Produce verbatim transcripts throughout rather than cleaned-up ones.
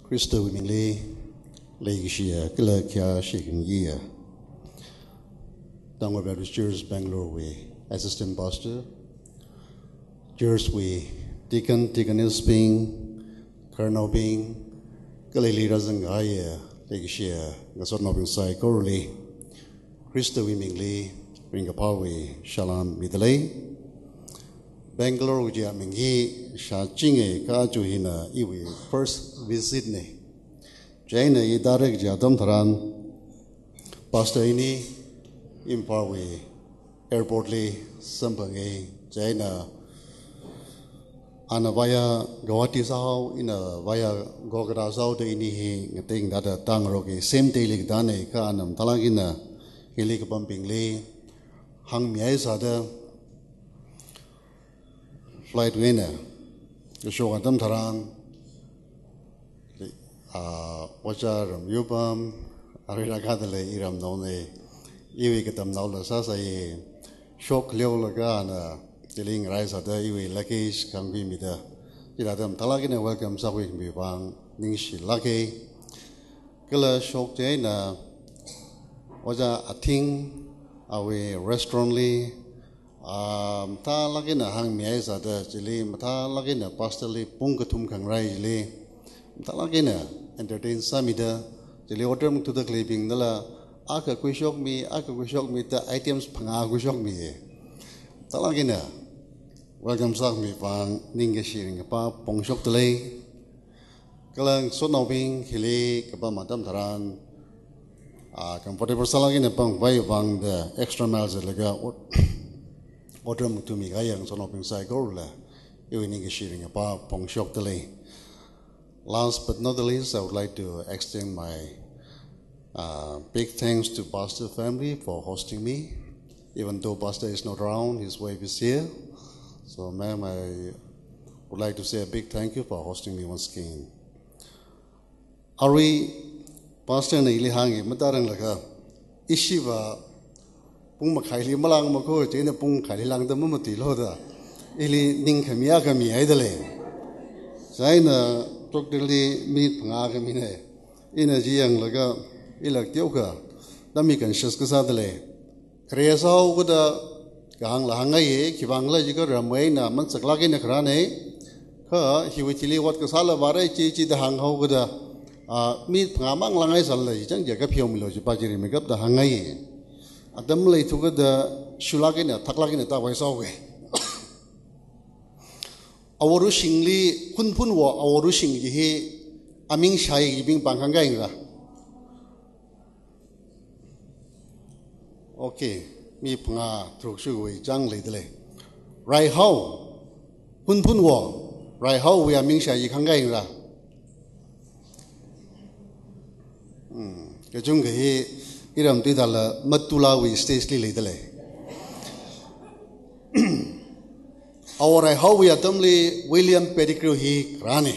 Christo Wimingli, Legia, Galakia, Shaking Year. Down about the Church Bangalore way, Assistant Pastor, Church way, Deacon, Deaconess Bing, Colonel Bing, Galilei Razangaya, Legia, Gasonobin Sai Corley, Christo Wimingli, Ringapawi, Shalom Midley. Bangalore uja mingi sha jinge ka ju hina iwi first visit ne jaina i direct ja dam tharan pastor ini impawi airport li sampange jaina ana via Guwahati sao ina via Gogara sao de ini hi ngating da tang ro ke same day lik dane ka anam talangina hili ka pumping li hang miai sa da flight winner, the show at them Taran, uh, Wacha, Yubam, Arila Gadale, Iram None, Iwikatam Nola Sasa, Shock Leo Lagana, Dealing Rise at the Iwi Lakish, Kangi Mida, Iradam Talagina, welcome Sawik Bivang, Ningshi Lucky, Killer Shock Jana, Waja Ating, Awe Restaurantly. Um, ta lagi na hang miai sada jeli, ta lagi na pasteli pungkatum kang rai jeli, ta lagi na entertain samida jeli order mung tuda clipping nala, aka kuishok mi, aka kuishok mi ta items panga kuishok mi, ta lagi na welcome sak mi pang ninge sharing apa pongshok tele, kalang sonobing hili kapa matam tharan, ah comfortable salagi na pang vai pang the extra miles lega. Order to me, I am son of inside Gorla, evening sharing about Pongshok Delay. Last but not the least, I would like to extend my uh, big thanks to Pastor family for hosting me. Even though Pastor is not around, his wife is here. So, ma'am, I would like to say a big thank you for hosting me once again. Ari Pastor na ilihangi matarang laka ishiva. Pung makaili malang mako jena pung kaili lang da mamati lo da ili ning khamia kami ai dale zaina tok deli mi phanga kami ne ina ji yang laga ilak teu ka dami kan shas ka sa dale kre sao ko da gang la hanga ye kibang la ji ka ramai na man sakla ke na khra ne kha hiwitili wat ka sala bare chi chi da hang ho ko da mi phanga mang langai sal la ji chang ja ka phiom mi lo ji pa ji ri makeup da hanga ye Adam lay to get the Shulagina, Taklagina, Tawaisawe. Our rushingly, Kunpunwa, our rushing ye, Aming Shai, being Bankanga. Okay, me panga, through sugar, Jang Ladle. Right how? Kunpunwa, right how we are Ming Shai, Kanga. Hmm, Kajunga he. Iram tidala matula we stays li dele. Our how we atomly William Pettigrew he krane.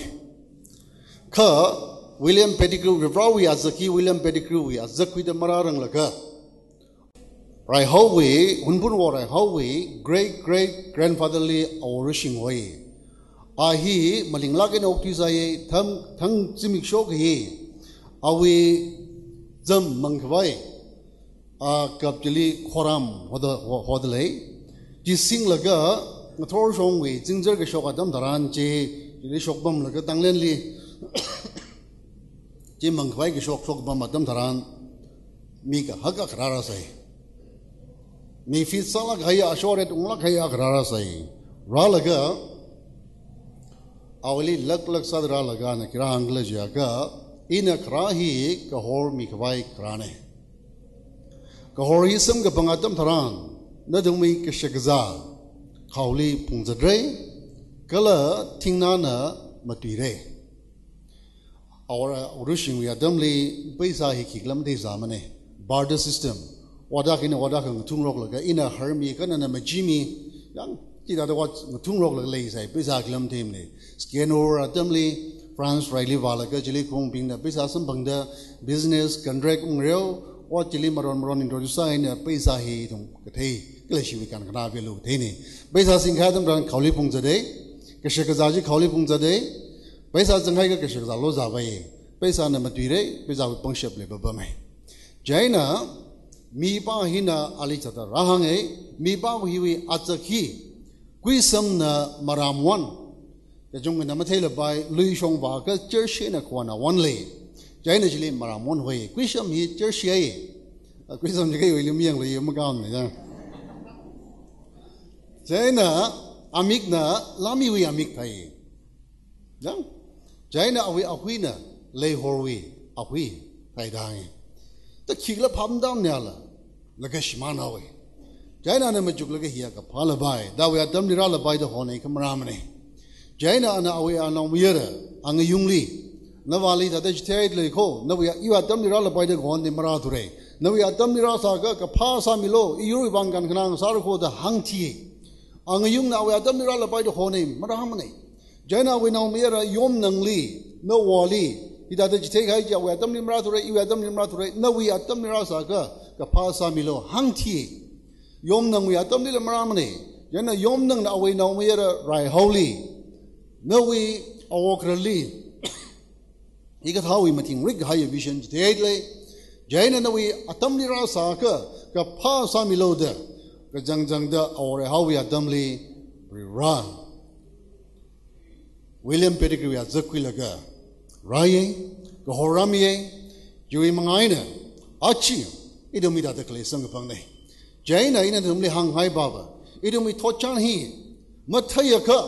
Ka William Pettigrew Vivrawi Azaki William Pettigrew we Azaki the Mararang Laka. Right how we Unbun war how we great great grandfatherly our rushing way. Ahi Malinglagin Oktizaye Tam Tang Zimik Shok he. Are we Zam Mankawai, a Kapjali Koram, Hodley, Jising Laga, Matorshong, we, Ginger Shokadam Daran, J, Shokbam Laga Tanglenli, Jim Mankwai Shok Shokbam Madam Daran, Mika Haka Krarasai. Me fit Salak Haya assured Umlakaya Krarasai. Ralaga, Awali Lak Lak Sad Ralaga, Nakirangla Jaga. In a krahi, Kahor Mikawai Krane. Kahorism Gapangatam Taran, Nadumi Kashagaza, Kauli Punzadre, Kala Tingnana Matire. Our rushing we are dumbly Pesa Hiklam de Zamane, barter system, Wadak in a Wadak and Tungrok in a Hermican and a Majimi, young Tida what Tungrok lays a Pesa Glam Timney, Scanor dumbly. France Riley Valaga, Jili Kong being the Pisasam Bangda, business, contract Unreal, what Jili Maron Maron introduced in a Pesa he, Kate, Glashi, we can grab a look, Tini. Pesa Sing Hadam Ran Kauli Pungzade, Kashakazaji Kauli Pungzade, Pesa Zangaga Kashakaza Loza Way, pesa na matwire pesa wi pangshap le ba mai jaina mi pa hina ali chata rahange mi pa wi wi achakhi kuisam na maramwan ka jong na mathai la bai lui shong ba ka church na kwana one le jaina jili maramwan hoi kuisam hi church ye kuisam je kai wi miang le yam ka ne ja jaina amik na lami wi amik thai ja jaina awi ahuina le horwi ahui thai dang ta khigla pham dam ne la la ka shmana we jaina na majuk la ka hiya ka phala bai da we adam dira la bai da hone kamra mane jaina na awi ana miyara ang yungli na wali da de thai le kho na we yu adam dira la bai da hone mara dure na we adam dira sa ka ka pha sa mi lo yu bang kan khnang sa ro kho da hang thi ang yung na we adam dira la bai da hone mara mane jaina we na miyara yom nang li no wali ida de thai khai ja we adam ni mara dure yu adam ni mara dure na we adam dira sa ka ka pha sa mi lo hang thi yom nang we atam ni la mara mane yana yom nang na awe na me ra rai holy no we awokrali iga thawi mating rig high vision deadly jaina na we atam ni ra sa ka ka pha sa mi lo da ka jang jang da awre hawi atam li run William Pettigrew ya zakwi laga rai ka horami yui mangaina achi idomi da kle sang pang nei jaina ina thumli hang hai baba idum hi thochan hi mathaya ka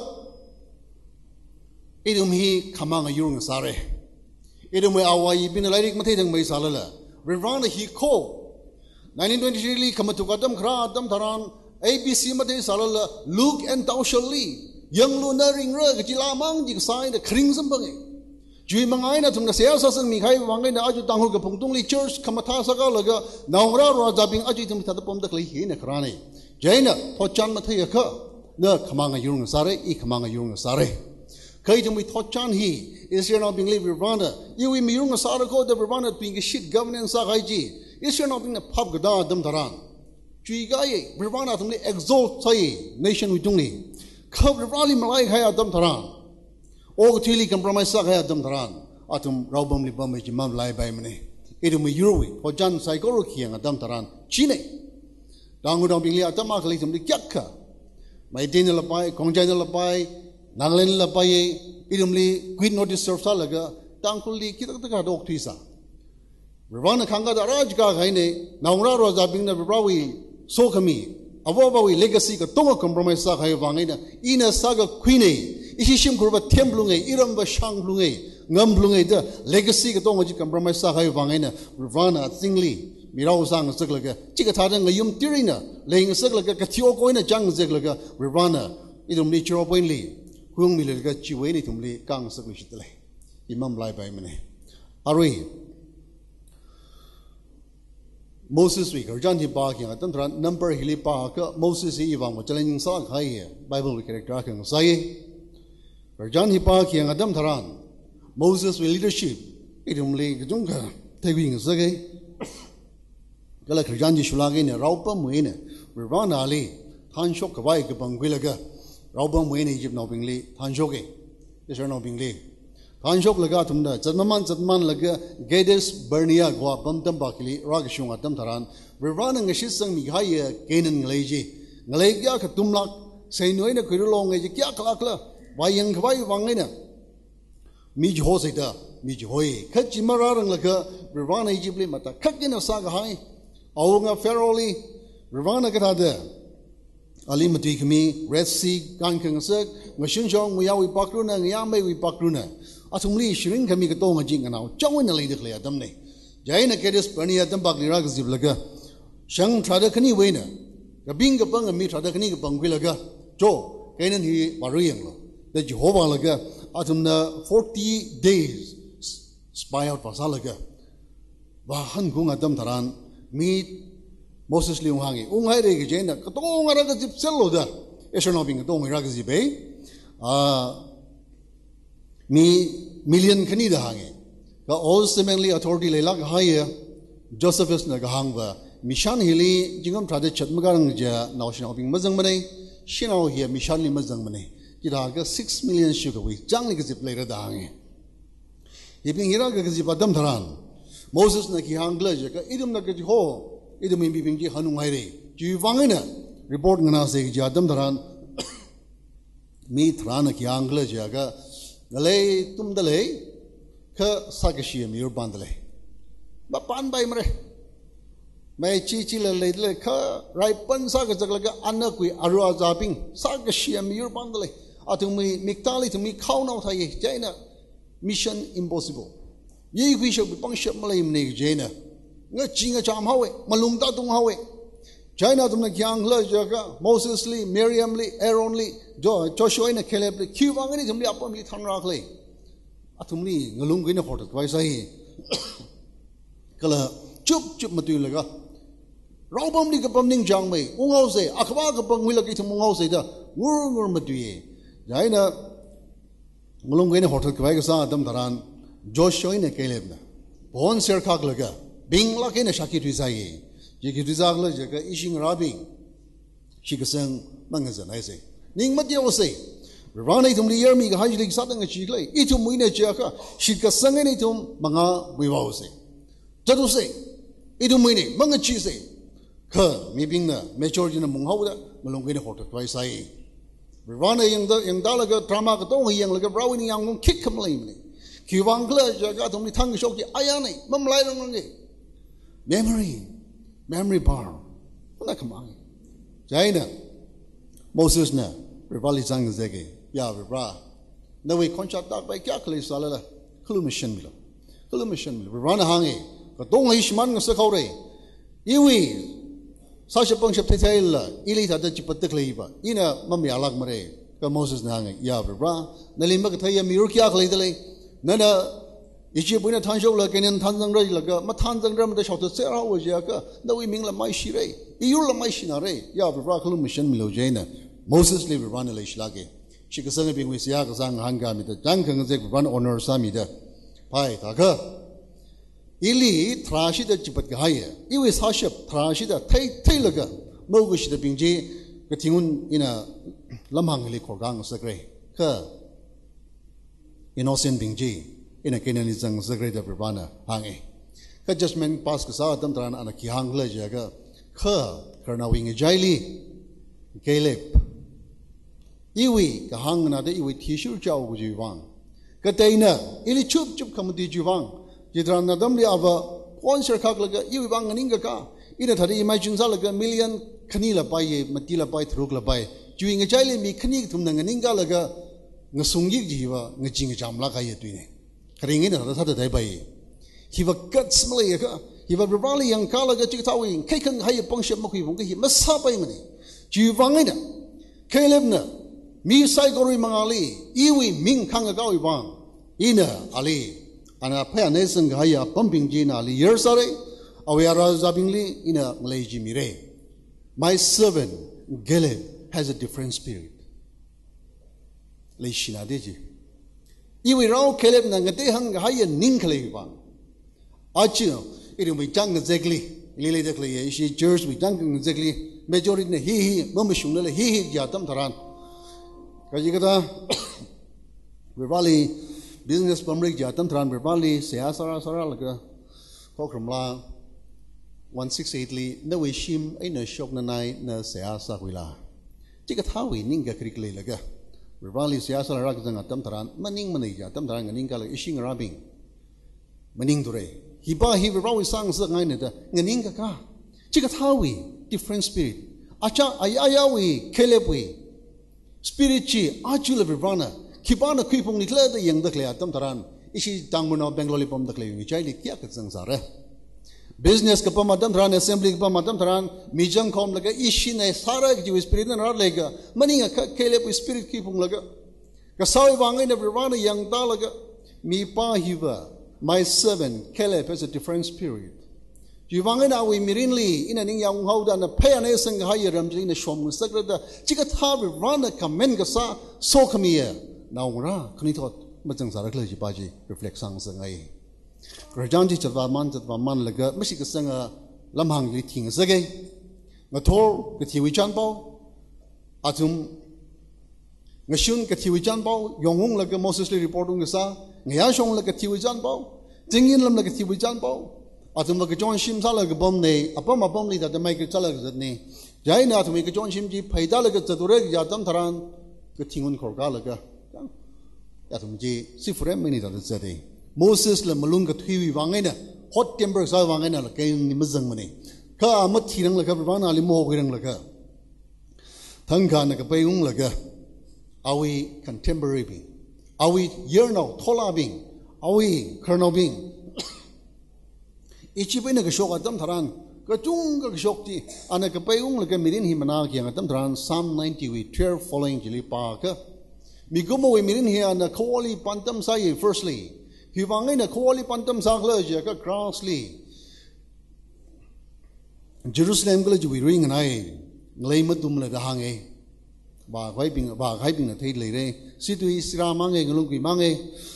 idum hi khamang yurung sare idum hi awai bin lairik mathai dang mai salala rirwana hi ko nineteen twenty-three li kamatu kadam khra adam tharan A B C mathai salala look and thou shall lead yang lu na ring ra ki lamang ji sai da khring sam bang Jui mangai na thumna sia sa sang mi khai wangai na aju Tangkhul ka phungtung li church kamatha saka laga naungra ro japing aju thum thada pom da klei hi na khrane jaina thochan ma thai kha na khamanga yurung sare I khamanga yurung sare kai thum thochan hi is here not being live rwanda you we yurung sare ko the rwanda being shit governance sa khai ji is here not being a pub gada dam dharan chui ga ye rwanda thum li exalt sai nation wi tung ni khab rwali malai khai adam dharan O Tilly compromise Saka Adam Taran, Atum Raubam Libam Jimam Lai by Mane. It may Yuri, or Jan Psychology and Adam Taran, Chine. Dangudam Bili Atamakalism the Kyaka. My dinner lapai, congenal lapai, Nalan lapai, idumly, quid notice of Salaga, Tangkhul Kitaka dog Tisa. Ravana Kanga the Rajga Haine, Naura was up in the Rawi, Sokami, Avobawi legacy, a Tonga compromise Saka Vangina, Ina Saga Queenie. Ishim kurba temblunge iramba shanglunge ngamblunge the legacy ka tonga ji compromise sa khai wangaina rvana singli mirau sang saklaga chikathada ngayum tirina leing saklaga kathio koina jang saklaga rvana idum ni chro poinli hung milaga chiweni tumli kang sakli shitle imam lai bai mane arui Moses we garjan hi ba ki atan tra number hili pa ka Moses hi wang challenging sa khai bible character ka sai Rajan hipa ki ang adam tharan Moses with leadership idum le jungka tewing sage kala rajan ji shulage ne raupa muine rwana ali than shok ka bai ka bangwilaga raupa muine Egypt no bingli than shoke isar no bingli than shok laga tumda jadman jadman laga Gades Bernia gwa bamtam bakili rag shung adam tharan rwana ngashi sang mi haya kenan ngleji nglegya ka tumlak sainoi na khirulong ngai kya kala kala Wayang kawai wangina Mij hosita, Mij hoi, Kachimarang laka, Ravana Egyptly mata, Kakina saga high, Aunga Feroli, Ravana Katada, Ali Matikami, Red Sea, Gankang Sek, Mashunjong, Muyawi Bakruna, Yame with Bakruna, Atumli, Shrin Kamikatoma Jing and now, Jawin a lady clear, Dumne, Jaina Kedis, Bernia, Dambakli Ragaziblaga, Shang Tradakani Wena, the being upon a meat Tradakani Bangilaga, Joe, Kanan he, Marianglo. The Jehovah laga atumna forty days spy out pasalaga bahan kung adam taran meet Moses liung hangi ungai re gejena katong ara ga jip selo da esono bing tong ra ga jibe ah mi million khani da hangi ka ultimately authority le lag haya Josephus na ga hangwa mission hili jingam trade chatmagarang ja national bing mazang mane shinao here mission li mazang mane Kiraga six million sugar we jangli gazip later dange. Iping hira ka kasi padam tharan. Moses na ki hangla je ka idum na kasi ho idum imbi pingji hanung haire. Ju wangina report ngana se ki adam tharan mi thrana ki hangla je ka ngalai tum dale ka sagashi mi ur bandale. Ba pan bai mare. Mai chi chi le le le ka rai pan sa ka jaglaga anna kui arwa japing sagashi mi ur bandale. Atung mi miktali tu mi khau nau thai jaina mission impossible. Ye kui shop pang shop malay mne jaina. Nga chinga cham hawe malung ta tung hawe. Jaina tum na kyang la jaga Moses li, Miriam li, Aaron li, Jo Joshua na Caleb li, kiwang ni tum li apam li thang rak li. Atum li ngalung kui na khotat wai sai. Kala chup chup matu laga. Rau pam li kapam ning jang mai. Ungau se akwa kapam wi lagi tum ungau se da. Ngur ngur matu ye. Jaina ngalung kui na khotat kwai ka sa adam tharan Joshua na Caleb na. Bon ser khak laga. Bing la ke na shaki tu sai. Ji ki tu za la jaga ishing rabing. Shi ka sang mangazan ai se. Ning mat yo se. Rana tum li yermi ka hajli sa tang chi klai. I tum muine cha ka shi ka sang ni tum manga Muivah se. Jadu se. I tum muine manga chi se. Ka mi bing na majority na mung hau da ngalung kui na khotat kwai sai. Rana yang da yang da laga drama ka tong yang laga rawini yang ngong kick kam lai mne. Kiwang kla jaga tum ni thang shok ki aya nei mam lai rong nge. Memory memory bar. Ona kamang. Jaina Moses na rivali sang zege ya rivra. Na we koncha tak bai kya khle sala la. Khlu mission milo. Khlu mission milo. Rana hange ka tong hi shman ng sa khore. Iwi sa shapang shap thai la ili tha da chipat khle ba. Ina mam ya lag mare ka Moses na hange ya rivra. Nalimba ka thai mi ur kya khle dale. Nana ichi puina thansho la kenen thanjang ra laga ma thanjang ra ma da shot se ra wo ja ka da wi ming la mai shi re iur la mai shi na re ya bra khlu mission milo jaina Moses le rana le shlage shi ka sang bing wi sia ka sang han ga mi da jang khang je ban honor sa mi da pai ta ga ili thrashi da chipat ga haye iwi sa shap thrashi da thai thai laga mo gu shi da bing ji ka tingun ina lamhang le khor gang sa gre ka innocent bingji in a Kenyan isang secret of Ravana hangi. Ka judgment pass ka sa adam taran ana ki hang la jaga ka karna wing jaili Caleb iwi ka hang na de iwi thishu chau gu jiwang ka taina ili chup chup kam di jiwang jidran na dam li ava kon ser khak laga iwi bang ning ka ina thari imagine sa laga million khani la pai matila pai thruk la pai juing jaili mi khani thum na ning ga laga ngasungyi jiwa ngajing jamla ka ye tuine kringin na sa dai bai hiwa guts mle ka hiwa rali yang kala ga chi tawi kai kan hai pang shep ma kui bong ki ma sa bai mane ji wangina Caleb na mi sai gori mangali iwi ming khang ga wi bang ina ali ana pha ne sang ga ya pumping ji na li yer sare awara zabingli ina nglai ji mi re my servant Caleb has a different spirit le shina deji iwi rao Caleb na ngate hang haya ning khle ba achi iri mi jang exactly lele de khle ye shi church mi jang exactly majority ne hi hi mom shung le hi hi ja tam tharan ka ji kada verbally business pamrik ja tam tharan verbally se asara sara la khokram la one sixty-eight li na we shim ai na shok na nai na se asa huila ji ka thawi ning ga krik le laga Rivali siasa la rak zanga tam taran maning manija tam taran nganing kala ishing rabing maning dure hiba hi rawi sang sa ngai ne da nganing ka ka chika thawi different spirit acha ayayawi Calebwi spirit chi achula rivana kibana khipong nikla da yang da kle tam taran ishi tangmuna Bangalore pom da kle ni chai li kya ka sang sa re business ka pam adam taran assembly ka pam adam taran mijang khom laga ishi ne sara ji spirit na ra lega maninga Caleb spirit ki pung laga ka sawi wangai na rivana yang da laga mi pa hiva my servant Caleb has a different spirit ji wangai na we mirinli ina ning yang hau da na phe ne sang ha yeram ji na shom sakra da chika tha rivana kamen ka sa so khamiya naura khni thot majang sa rakla ji pa ji reflect sang sang ai Rajanji chatwa man chatwa man laga masi ka sanga lamhang li thing sage ngathor ka thiwi chan pau atum ngashun ka thiwi chan pau yongung la ka Moses le report ung sa ngaya shong la ka thiwi chan pau jingin lam la ka thiwi chan pau atum la ka jon shim sa la ka bom ne apam apam li da mai ka chala ka zat ne jai na atum ka jon shim ji phaida la ka chature ya tam tharan ka thingun khor ka la ka atum ji si frame me ni da zat de Moses la malung ka thiwi wangai na hot temper sa wangai na la ka ni mazang mane ka amat thirang la ka bana li mo girang la ka thangka na ka payung la ka are we contemporary being? Are we year now, thola being? Are we kernel being? Ichi pay na kashok atam tharan, kachung ka kashok ti, ana ka payung laga mirin hi mana kiyang atam tharan, Psalm ninety we twelve following jili pa ka. Migumo we mirin hi ana kawali pantam sayi firstly. Hiwangay na kawali pantam sakla jiya ka crossly. Jerusalem ka la juwi ring anay, ngalay matum la dahangay. Bà khai bình bà khai bình là thấy lấy đây, sĩ tùy sira mang nghe ngalung quỷ mang nghe,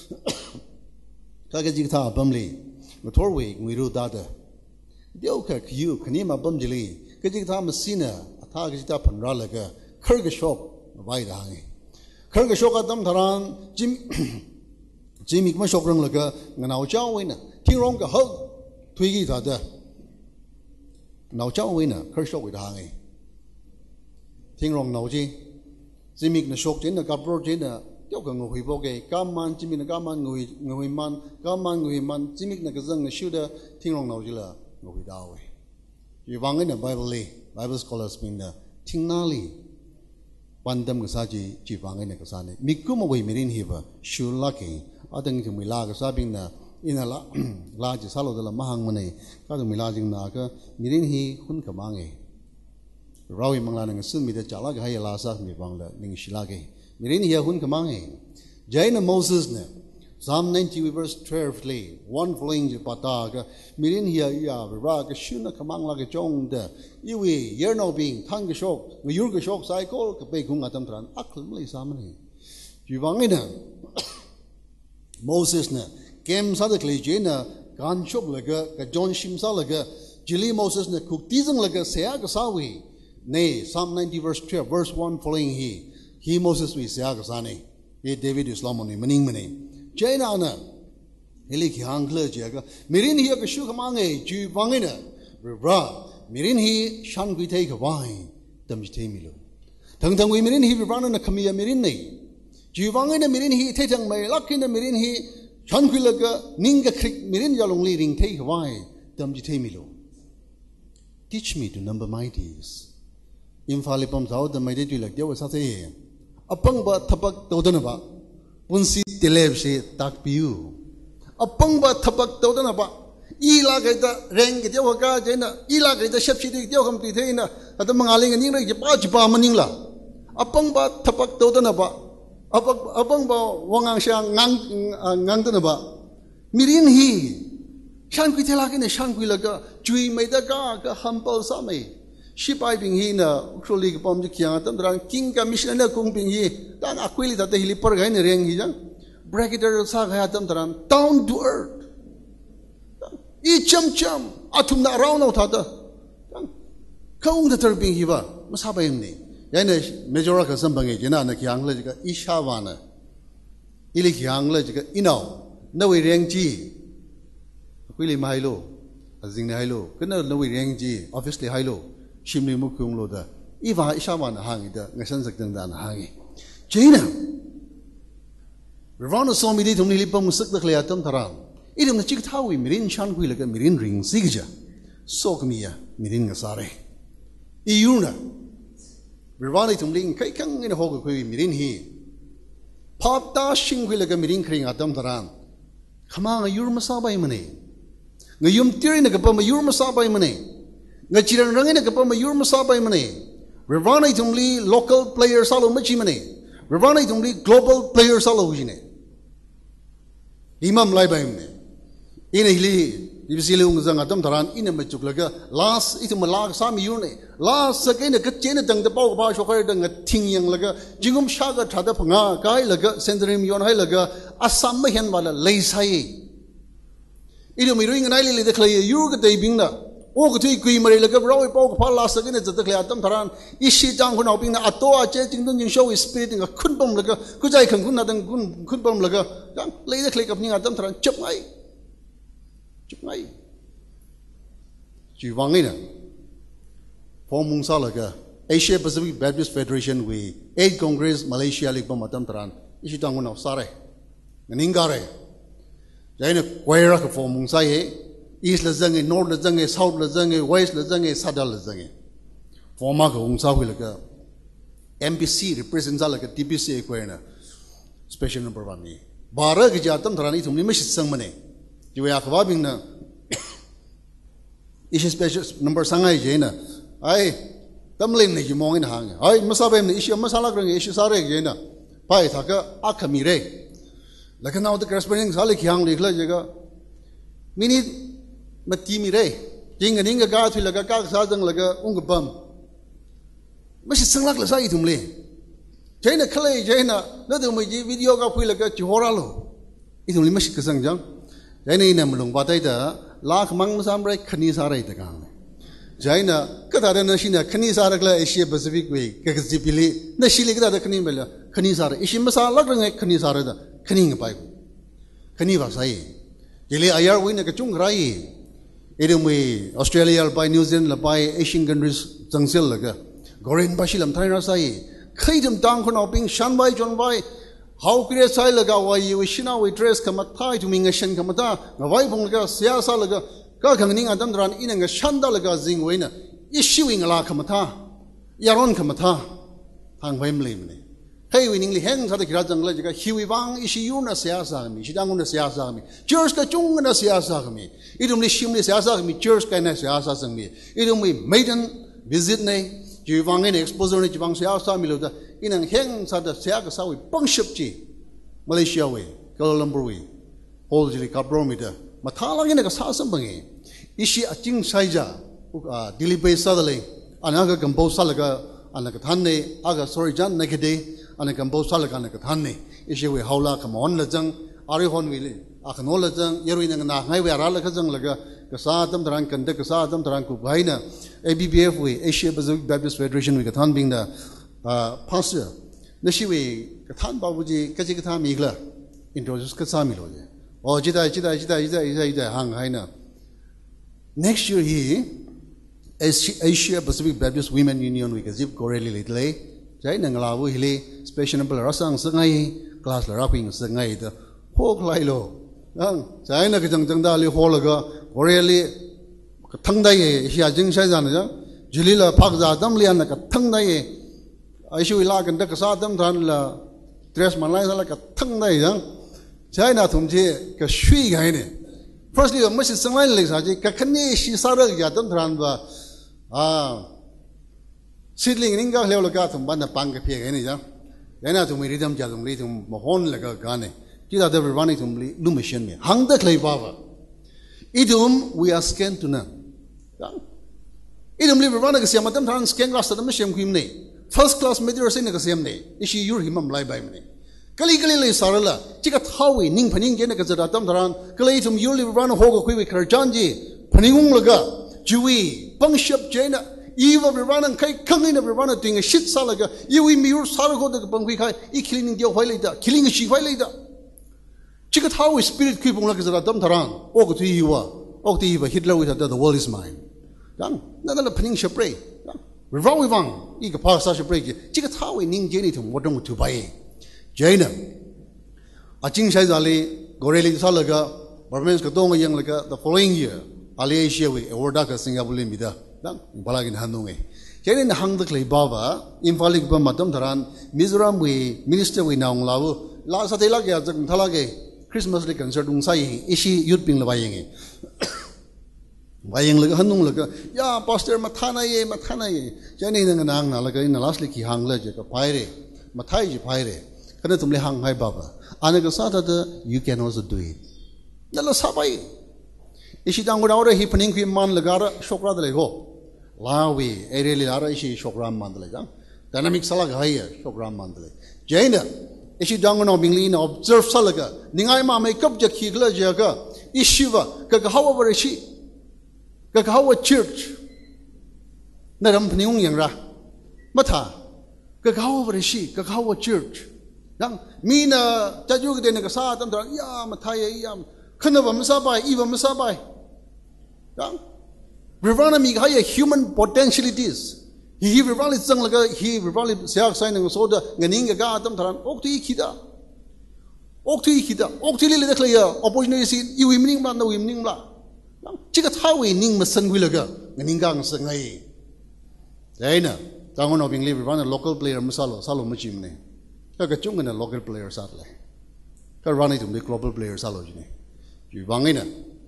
các cái gì thà bấm lì, mà thổi về người ru đa đó, điều cả kêu cái này mà bấm gì lì, cái gì thà mà xin à, thà cái gì thà phần ra là cái, khơi cái shop, vay đó nghe, khơi cái shop cái tâm thằng Jim Jim cái shop răng là cái, người nào cháu vậy nè, thiên rong cái hậu, tùy cái thà đó, nào cháu vậy nè, khơi shop vậy đó nghe, thiên rong nào chứ. Jimmy na shok chen na kapro chen na tiêu ka ngoi bo ke kaman Jimmy na kaman ngoi ngoi man kaman ngoi man Jimmy na ka zang na shuda thing rong nau jila ngoi da we yi wang na Bible li Bible scholars mean na thing na li pandam ka sa ji ji wang na ka sa ne mikum we merin hi ba shu la ke adang ji mi la ka sa bin na ina la la ji sa lo da la mahang mane ka du mi la jing na ka mirin hi hun ka mange Rawi mangla nang sun mi de chala ga ya la sa mi bangla ning shila ge mirin hiya hun kamang he jaina Moses ne Psalm ninety verse twelve le one following ji pata ga mirin hiya ya ra ga shuna kamang la ga chong de iwi yer no being thang ga shok ngur ga shok sai ko ka pe gung atam tran akhl mli sam ne ji wang ina Moses ne kem sa de kle je na kan shop la ga ga John shim sa la ga jili Moses ne kuk tizang la ga sa ga sa wi Nay, Psalm ninety verse twelve, verse one following he, he Moses we say agasane, he David Islamoni, maning mane. China na, Heliki Hangler Jaga, Mirin he a shukamange, Ju Wangina, Ribra, Mirin he shan we take a wine, Damjitemilu. Tang Tang we Mirin he run on a Kamia Mirine. Ju Wangina Mirin he tatang my luck in the Mirin he, Shanquilaga, Ninga Creek, Mirin Yalong leading take a wine, Damjitemilu. Teach me to number my days. Infalipam thou the my day like there was a say. Upon but tapak dodanaba, Punsi deleb she tak piu. Upon but tapak dodanaba, Ilagata rang at Yoga Jena, Ilagata Shepsi Yokam Titena, at the Mangaling and English Pajpa Manila. Upon but tapak dodanaba, upon ba Wangang Ngandanaba, Mirin he, Shanquitilak in a Shanquilaga, Jui made a gag, humble same. Ship I being he na actually bomb the Kiatam, the King Commission Kung being he, then Aquili that the Hilipper Gain ring he bracketer Sagatam Taran, down to earth. Each chum chum, Atum around out other. Kung the Turbing Hiva, must have him. Yanish, Majoraka Sambang, Janana Kiang Legica, Ishavana, Ilik Yang Legica, Ino, no way ring G. Willie Milo, Azing Hilo, could not know ring G, obviously Hilo. Shimli Mukum Loda, Eva Ishaman Hangi, the Nasansakan Dan Hangi. Jana Ravana saw me to Nilipum Saklatum Taran. It in the Chiktawi, Mirin Shanquilla, Mirin Ring, Sigja, Sokmia, Mirin Gasare. Iuna Ravani to Ling Kaikang in a Hogakui, Mirin he. Pop dashing Willa Mirin Kring Atam Taran. Come on, a Yurmasaba money. Nayum Tirin a Kapama Yurmasaba money. Ngachiran rangin na kapama yur masabay mane. Rivana itumli local players salo machi mane. Rivana itumli global players salo hujine. Imam lai bay mane. Ina hili ibisili ungzang atam taran ina machuglaga last itum malag sami yurne. Last sakay na katchena dang dapaw ba shokay dang tingyang laga jingum shaga thada panga kai laga sendrim yon hay laga asam mahian wala laysay. Ina miruing naili le deklaya yur ka tay bingna. โอ้ก็ที่กุยมาเลยแล้วก็เราไอ้พวกพาลาสกันเนี่ยจะตะเคียนตั้มทารานอิชิจังคนเอาปิ้งนะอัตโตอาเจจิงต้นยิงโชว์สปิริตก็ขึ้นปุ่มแล้วก็กูใจขังคุณนะตั้งคุณขึ้นปุ่มแล้วก็จังเลยได้คลิกกับยิงตั้มทารานจบไงจบไงจีวังนี่นะพอมุงซาแล้วก็ Asia Pacific Baptist Federation we eight Congress Malaysia ลิกปุ่มตั้มทารานอิชิจังคนเอาซาเร่งิงการ์เจ้าเนี่ยกวยรักฟอร์มุงซาเอEast ละจังเง North ละจังเง South ละจังเง West ละจังเง South ละจังเง former ก็องศาคุยละก็ M P C represent ซะละก็ T P C คุยนะ special number one นี่บาร์ก็จะตั้มทรานนี่ทุ่มนี่ไม่ชิดสังมันเองที่ว่าขวาบิงนะอีก special number สังไงเจนะไอ้ตั้มเล่นนี่จะมองอินห่างไอ้มาซาเบมนี่อีกมาซาลักเรื่องอีกสาระเจนะไปถ้าก็อักขมีเร่แล้วก็น่าจะ corresponding สาลิกยังลิกเลยก็มินิมาทีมีเร่จริงกันนี่ก็การทุยแล้วก็การสาจังแล้วก็อุ้งกับปั๊มไม่ใช่สังลักเลยใช่ทุ่มเลยเจน่ะเคยเจน่ะแล้วเดี๋ยวมีวิดีโอก็คุยแล้วก็จิโฮราโลอีทุ่มเลยไม่ใช่กษังจังเจน่ะนี่นะมันลงบาดได้แต่ลากมังมาสามไรขณีสาระอีกต่างเลยเจน่ะก็แต่เรื่องนั้นสินะขณีสาระก็เลยเอเชียแปซิฟิกเว้ยก็คือสิบิลีนั่นสิเลยก็แต่ขณีไปแล้วขณีสาระอีชิมาสาลักเรื่องไงขณีสาระเด้อขณีก็ไปขณีว่าใช่ยี่เลยอายาร์วินก็จุงไรเอ็ดมีออสเตรเลียไปนิวซีแลนด์ไปเอเชียนคันทรีจังเซลเลยก็กอรินบาชิลำไทยน่าใส่ใครทำตังคนเอาปิ้งชันไว้จนไว้ how คิดใส่เลยก็ว่าอยู่ชินาวิเดรสขมัดไทยทุ่มิงเงินขมัดตาไว้พงเลยก็เสียสาเลยก็ก็ขังนิ่งอันดับดรานอินังก็ชันดาเลยก็จิงไว้น่ะอิชิวิงลาขมัดตายารอนขมัดตาทางไว้ไม่เลยมัน Hey, we English hang sa the kirajang la jaga hiwi wang ishi yuna siyasa kami, shidang na siyasa kami, church ka chung na siyasa kami, idum li shim li siyasa kami, church ka na siyasa kami, idum li maiden visit na, jiwang na exposure na jiwang siyasa mi lo da, inang hang sa the siyasa sa wi pangship chi, Malaysia wi, Kuala Lumpur wi, hol jili kabro mi da, mathalang ina ka sasam bangi, ishi aching saija, dilibay sa dali, anaga gambo sa laga, anaga thanne, aga sorry jan na kede. Ane kampo sala kana kathane ishe we haula kamon la jang ari hon wile akhno la jang yeru ina na ngai we ara la khajang laga ka sa tam dran kan de ka sa tam dran ku baina A B B F we Asia Pacific Baptist Federation we kathan bing da pastor nashi we kathan babuji kaji katha mi gla introduce ka sa mi lo je o jida jida jida jida jida jida hang haina next year he Asia Pacific Baptist Women Union we ka zip koreli litle jai nanglawu hili special number rasang sangai class la raping sangai da hok lai lo ang jai na kajang jang da li holaga koreli ka thangdai ye hia jing sai jan ja julila phak za dam lian na ka thangdai ye aishu ila kan da ka sa dam than la dress manlai sa la ka thangdai jang jai na thum je ka shui gai ne firstly ma si sangai le sa ji ka khani shi sa ra ya dam than ba ah Sidling in Inga Leoga from Banda Panga Pianija. Then I to me rhythm jazum lead to Mohon Lega Gane. Did I ever running to Lumission me? Hung the clay baba. Idum we are scanned to none. Idum live running a Siamatam Trans scan glass at the Mission Quimney. First class meteors in the same day. Is she your him lie by me? Caliguli Sarala, Chikat Howie, Ning Paning Genekas at Atamtaran, Calatum, you live run a hog of Karjanji, Paning Laga, Jewy, Pungship Jana. Eva Rivana Kai coming of Rivana doing a shit salaga, you in your Sarago the Banguika, e killing your violator, killing a she violator. Chicket how is spirit keep on like as a dumb taran, or to you are, or to Eva Hitler with the world is mine. Done, none of penning shall break. Rivang Vang, eager pass such a break. Chicket how in Ning Janitum, what don't to buy. Jana a Ching Shazali, Goreli Salaga, Barmans Kadonga Young Laga, the following year, Ali Asia with a word daka Singapore Limida. Balagin Hanungi. Jerin hung the clay baba, infalik Bamatam Taran, Mizoram we, Minister we now lao, La Satelaga, Talage, Christmas like concert Unsai, Ishi Yutping Lavaying. Buying like Hanung like, Ya, Pastor Matana ye, Matana ye, Jenny and Angna like in the last licky hung legend, a pyre, Mataji pyre, Kanatumli hung high baba. Anagasata, you can also do it. Nala Sabai. Ishi down without a hippening man Lagara, Shokra the Lego. Lawi, a really Lara ishi Shokram Mandale. Dynamic Salaga higher, Shokram Mandale. Jaina, ishi down on Binglina, observe Salaga, Ningaima make up Jaki Glajaga, Ishiva, Kaka, however is she? cái khâu ở church nơi làm phim những ra mất thà cái khâu ở đây cái khâu ở church đang mi na cha chú cái này cái sao tâm thằng ya mà thay ya khăn nào mà sao bài y mà sao bài đang Rivana mi cái human potentialities he Rivana sang là cái he Rivana siak sai năng số đó ngay những cái cái tâm thằng ốc thì khi đó ốc thì khi đó ốc thì lấy được là opportunity yêu im nín mà đâu im nín mà chỉ có thao im nín mà sân quy là cái ngay những cái sân ngay đấy nè tao nói bình live Rivana local player mà sao sao mà chim này cái chung cái local player sát lại cái Rivana thì một global player sao rồi này chỉ vắng cái nè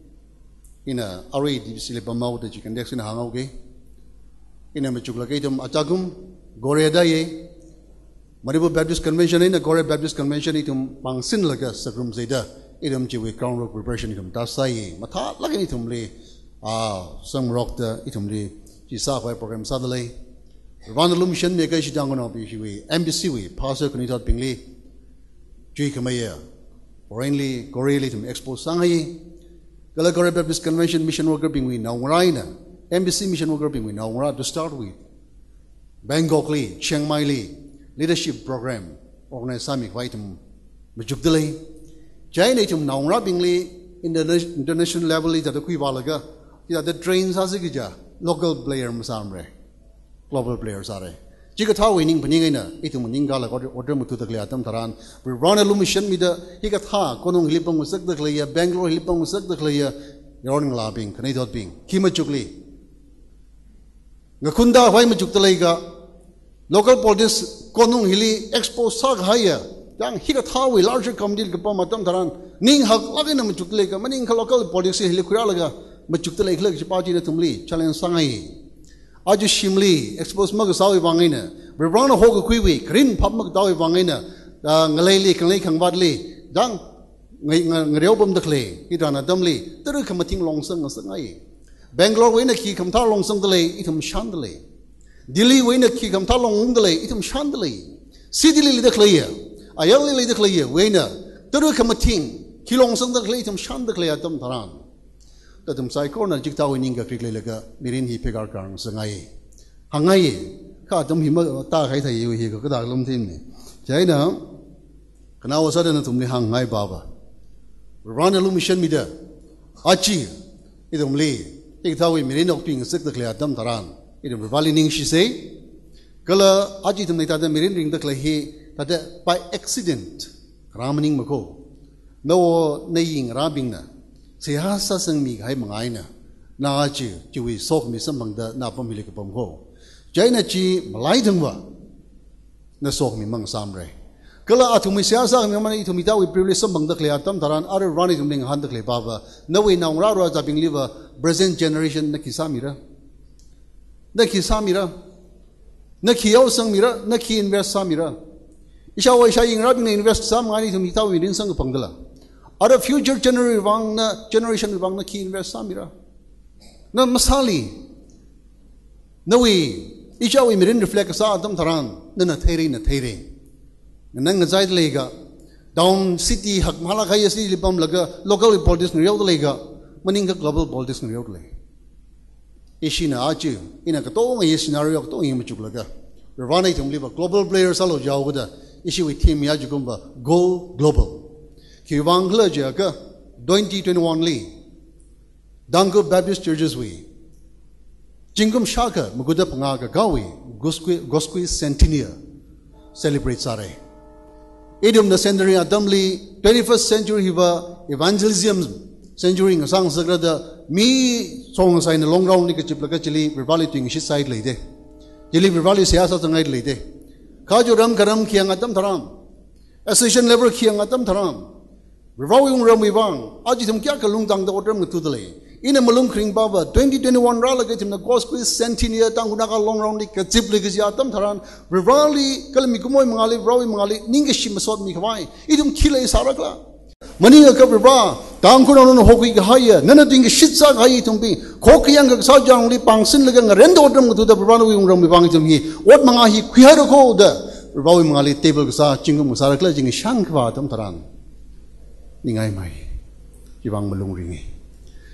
ina ari di sile pamau de chicken dex ina hangau ke ina me chukla ke tum achagum gore da ye Maribu Baptist Convention ina Gore Baptist Convention itum pangsin laga sakrum zeda idum chi we ground work preparation itum ta sai matha lagi itum le ah some rock da itum le chi sa khoi program sa dale Rwanda mission me ka shi jang no bi shi we embassy we pastor kuni thot pingli chui khamaya foreignly Gore le itum expo sangai Kala Gore Baptist Convention mission worker being we now Raina, embassy mission worker being we now to start with. Bangkok Li, Chiang Mai Li, leadership program, organized Samic Vaitum, Majukdele, China tum now being Li in the international level is at the Kuivalaga, the trains Hazigija, local player Musamre, global players are. Jigata winning Paningana, itum Ningala order to the Gliatam Taran, we run a lumission with the Higata, Konung Lipong was the clear, Bangalore Lipong was the clear, Yarning Labing, Canada being, Kimachukli. Nakunda, Waimachuktalega, local politics, Konung Hilly, Expo Sag higher, young Higata, we larger comedy Kapamatam Taran, Ning Hak Lagina Machuklega, Maninka local politics, Hilikuraga, Machuktaleg, Party Tumli, Challenge Sangai. Aju Shimli, expose Magasawi Wangina, we run a hog quiwi, green pub Magdawi Wangina, Ngalali, Kanlay Kangwadli, Dang Ngreobum the clay, Idana Dumli, the Kamating Long Sung Sangai. Bangalore win a key come long sung delay, itum shandley. Dilly win a key come long delay, itum shandley. Sidily the clear, I only the clear, Wayna, the Kamating, Kilong sung the clay, itum shandley at Dum Taran. Tatum sai corner jikta winninga quickly laga mirin hi pegar kang sangai hangai ka tum hi ta khai thai hi ka da lum tin ni chaina kana wa sada na tum ni hangai baba run a mission mida achi idum li ikta wi mirin ok ping sik da kle adam taran idum vali ning shi sei kala achi tum ni ta da mirin ring da kle hi ta da by accident ramaning mako no nei rabing na Sihasa sang mi hai mangaina na chi chi wi sok mi samang da na pamili ka pamko jaina chi malai thangwa na sok mi mang samre kala athumi sihasa mi mani thumi ta wi privilege samang da kle tam taran are rani thum ning han da kle baba na wi na ra ra japing liva present generation na kisamira na kisamira na khiyau sang mira na khi invest samira isha wa isha ing rabing invest sam ngani thumi ta wi rin sang pangdala Ada future generation wang na generation wang na ki invest samira. Na masali. Na wi isha wi mirin reflect sa adam taran na na thairi na thairi. Nang na zaid lega down city hak mala kaya si lipam laga local politics nriyaw lega maning ka global politics nriyaw le. Ishi na achi ina ka to ngi scenario ka to ngi machuk laga. Rwanda itum liba global players alo jaw da ishi wi team ya jukumba go global. Kiwang Klaja ka twenty twenty-one li Tangkhul Baptist Churches we Jingum Shaka Muguda Pangaga Gawi Goskwi Goskwi Centennial celebrate Sare Idiom the century Adamli twenty-first century hiva evangelism century Sang Sagrada me song sign a long round Nikachiplaka Chili Rivali to English side lady Jili Rivali Siasa Tangai lady Kajuram Karam Kiangatam Taram Association level Kiangatam Taram Rivawing Ramivang, Ajitum Kiakalung Tang the Otram Tudale. In a Malung Kring Baba, twenty twenty-one Ralagatim, the Gospel Centennial Tangunaka Long Round, Katziplikasiatam Taran, Rivali, Kalamikumo Mangali, Rawi Mangali, Ningashimasot Mikawai, Idum Kile Sarakla. Maninga Kabriba, Tangkhul on Hoki Haya, Nanating Shitsa Hayitumbi, Kokiang Sajang Lipang Sinlagan, Rendodram to the Rivawing Ramivangitum he, what Mangahi Quihado the Rawi Mangali table Sa Chingum Sarakla, Jing Shankva Tam Taran. Ningai mai, Jibang Malung ringi.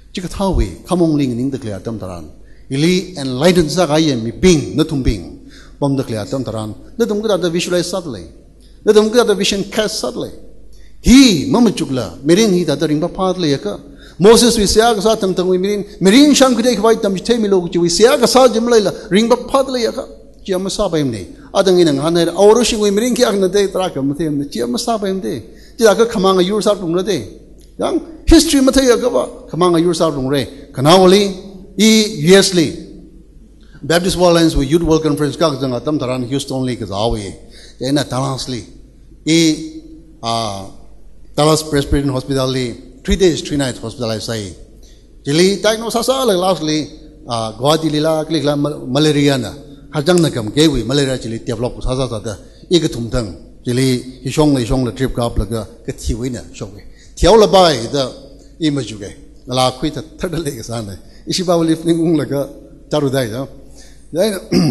chỉ có thao về không ông linh nín được lẽ tâm taran ili enlighten sa cái mi ping nó thùng ping bom được lẽ tâm taran nó thùng cái đó visualize sát lại nó thùng cái đó vision cast sát lại hi mama chukla merin hi ta ring ba phat le ka Moses we sia ka sa tang tang we merin merin shang kudai khwai tam thei mi lo chu we sia ka sa jim lai la ring ba phat le ka chi am sa baim ne adang in ang hanai auru shi we merin ki ak na de tra ka ma them chi am sa baim de chi da ka khamang a yur sa tung la de yang history ma thei ka ba khamang a yur sa tung re kanawali e yearly Baptist Worldlands we youth world conference ka jang atam taran Houston li ka zawi ena talansli e a Dallas Presbyterian Hospital li three days three nights hospitalized sai jili diagnosis sa la lastly a gwadi lila klik la malaria na hajang na kam ke wi malaria jili develop sa sa sa da e ka thum thang jili hi shong le shong le trip ka la ga ka thi wi na shong we thiaw la bai da e ma ju ge la khwi ta thad le ka sa na isi ba li fning ung la ga taru dai da dai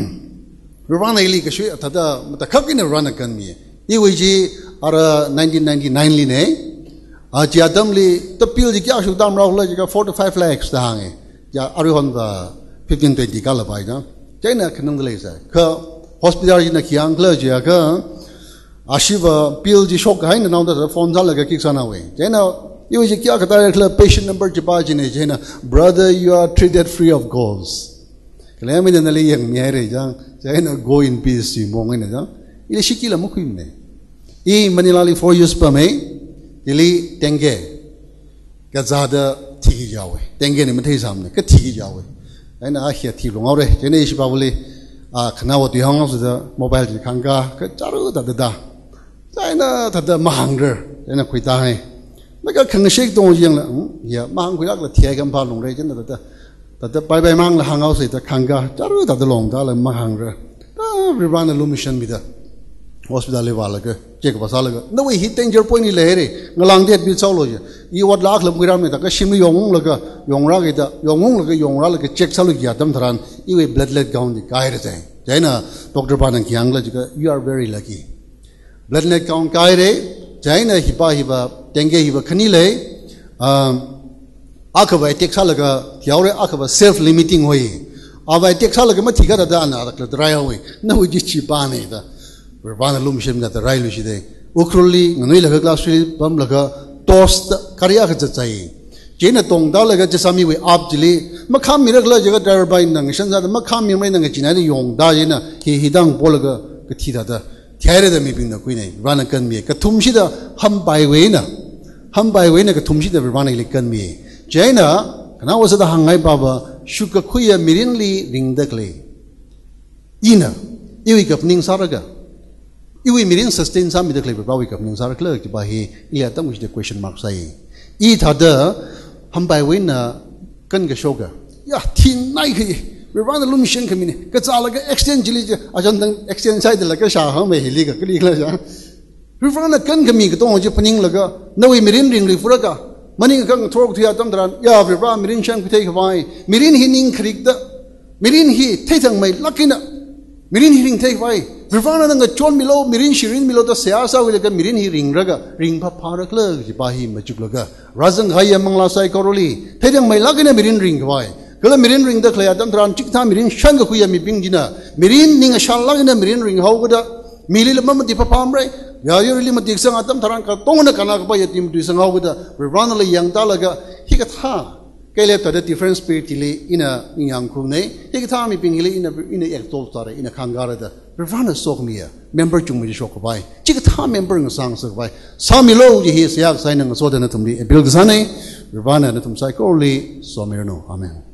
rana ili ka shwe ta da ta khap ki na rana kan mi e wi ji ara nineteen ninety-nine li ne a ji adam li ta pil ji kya shu dam ra la ji ka four to five lakhs da hange ja ari hon da fifteen twenty ka la bai na china khnang le sa ka hospital ji na kyang kla ji ka ashiva pil ji shok hai na da phone za la ka kik sana we china you ji kya ka ta kla patient number ji ba ji ne china brother you are treated free of ghosts kla mi na le yang mi re jang china go in peace ji mo ngai na jang ile shikila mu khim ne e manila li four years pa mai ili tenge ka zada thi jawe tenge ne mathai samne ka thi jawe aina a hia thi long aure jene shi babuli a khana wa ti hang da mobile ji khanga ka charu da da aina da da mahangre aina khuita hai ma ka khang shek dong yang la ya mahang khuya la thia gam pha long re jen da da da bai bai mang la hang au se da khanga charu da da long da la mahangre da ribana lu mission mi da hospital le wala ke check pa sala ga no we hit danger point ni le re ngalang det bi chaw lo je i wat lak lam gram me ta ka sim yong la ga yong ra ga ta yong la ga yong ra la ga check chalu ya dam tharan i we blood let count di kai re jai jaina doctor pa nang kyang la ga you are very lucky blood let count kai re jaina hi pa hi ba tenge hi ba khani le um akaba tek sala ga yaw re akaba self limiting hoi aba tek sala ga ma thi ga da da na da dry hoi na wi ji chi pa ne da Berbana lum shem na terai lu shide. Ukruli nganui laga class three pam laga toast karya ka chai. Jena tong da laga jasami we up jili. Makham mirak la jaga driver by nang shan za makham mi mai nang jina ni yong da jena hi hidang pol laga ka thi da da. Thaire da mi ping na kui nei. Berbana kan mi ka thum shida ham bai we na. Ham bai we na ka thum shida berbana li kan mi. Jena kana wasa da hangai baba shuka khuya mirin li ring dak le. Ina iwi ka ning saraga. Iwi mirin sustain sa mi dakle ba wi kap ning sar kler ki ba hi ia tam which the question mark sai I thada ham bai we na kan ga shoga ya thin nai khi we ran the lumission kami ka cha la ga extend jili ajan dang extend sai de la ka sha ha me hili ga kli kla ja we ran the kan kami ka tong ji paning la ga na wi mirin ring ri fura ka maning ka thok thia tam dran ya we ra mirin shang ku thei khwai mirin hi ning khrik da mirin hi thei thang mai lakina mirin hi ring thei khwai Rivana nang chon milo mirin shirin milo ta siasa wile ka mirin hi ring raga ring pa pharak la ji pa hi majuk laga razang ghai amangla sai koroli thedang mai lagina mirin ring khwai kala mirin ring da khlaya dam tran chik tha mirin shang ga khuya mi ping jina mirin ning shal lagina mirin ring hau ga mili lam ma ti pa pam rai ya yo ri ma tik sang atam tharan ka tong na kana ka pa yatim tu sang hau ga Rivana la yang ta laga hi ka tha kele ta the different spirit li ina yang khu nei hi ka tha mi ping li ina ina ek tol tare ina khangara da Rivana sok miya member chung mi shok bai chik tha member ng sang sak bai samilo ji hi siak sai nang so da na thumli bil gzane Rivana na thum sai ko li so merno amen